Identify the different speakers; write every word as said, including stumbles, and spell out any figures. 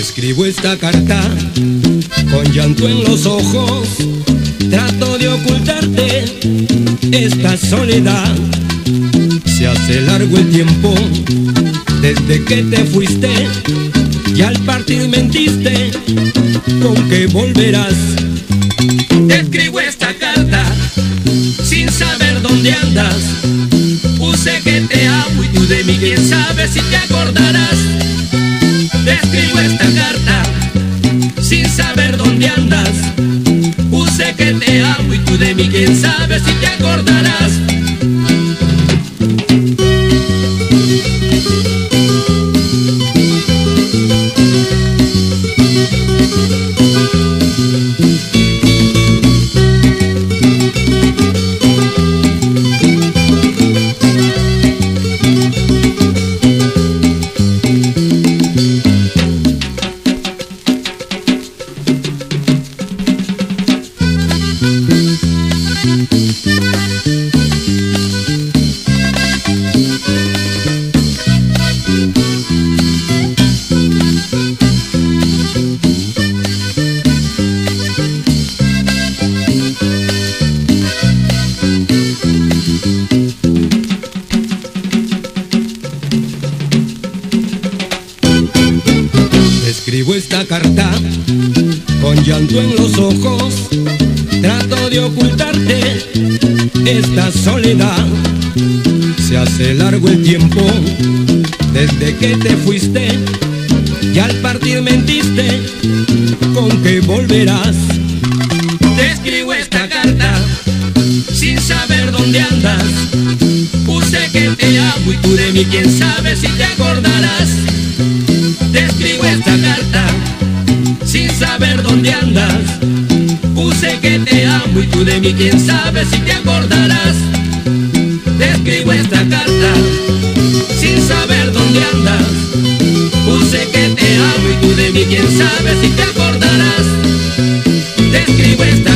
Speaker 1: Escribo esta carta con llanto en los ojos, trato de ocultarte esta soledad. Se hace largo el tiempo desde que te fuiste y al partir mentiste con que volverás. Te escribo esta carta sin saber dónde andas. Puse que te amo y tú de mí quién sabe si te acordarás. Te escribo esta carta sin saber dónde andas. Puse que te amo y tú de mí quién sabe si te acordarás. Escribo esta carta con llanto en los ojos, trato de ocultarte esta soledad. Se hace largo el tiempo desde que te fuiste y al partir mentiste con que volverás. Te escribo esta carta sin saber dónde andas. Puse que te amo y tú de mí quién sabe si te acordarás. Te escribo esta carta sin saber dónde andas. Puse que te amo y tú de mí quién sabe si te acordarás. Te escribo esta carta sin saber dónde andas. Puse que te amo y tú de mí quién sabe si te acordarás. Te escribo esta